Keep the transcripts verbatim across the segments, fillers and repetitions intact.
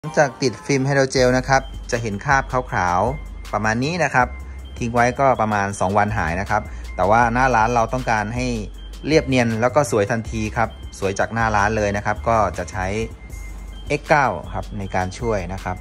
หลังจากติดฟิล์มไฮโดรเจลนะครับจะเห็นคราบขาวๆประมาณนี้นะครับทิ้งไว้ก็ประมาณสองวันหายนะครับแต่ว่าหน้าร้านเราต้องการให้เรียบเนียนแล้วก็สวยทันทีครับสวยจากหน้าร้านเลยนะครับก็จะใช้ เอ็กซ์ เก้า ครับในการช่วยนะครับ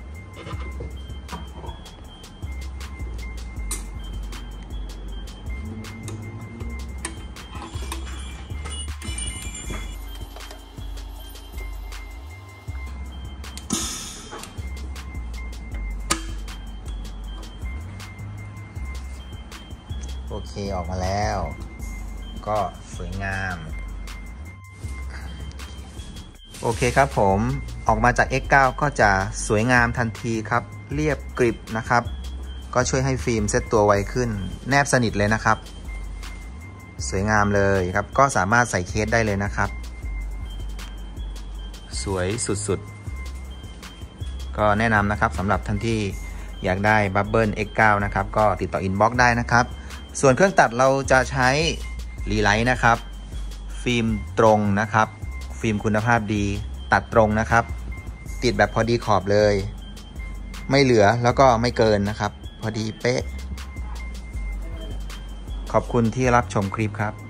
โอเคออกมาแล้วก็สวยงามโอเคครับผมออกมาจาก เอ็กซ์ เก้า ก็จะสวยงามทันทีครับเรียบกริบนะครับก็ช่วยให้ฟิล์มเซตตัวไวขึ้นแนบสนิทเลยนะครับสวยงามเลยครับก็สามารถใส่เคสได้เลยนะครับสวยสุดๆก็แนะนำนะครับสำหรับท่านที่อยากได้ Bubble เอ็กซ์ เก้า นะครับก็ติดต่ออินบ็อกซ์ได้นะครับส่วนเครื่องตัดเราจะใช้รีไลท์นะครับฟิล์มตรงนะครับฟิล์มคุณภาพดีตัดตรงนะครับติดแบบพอดีขอบเลยไม่เหลือแล้วก็ไม่เกินนะครับพอดีเป๊ะขอบคุณที่รับชมคลิปครับ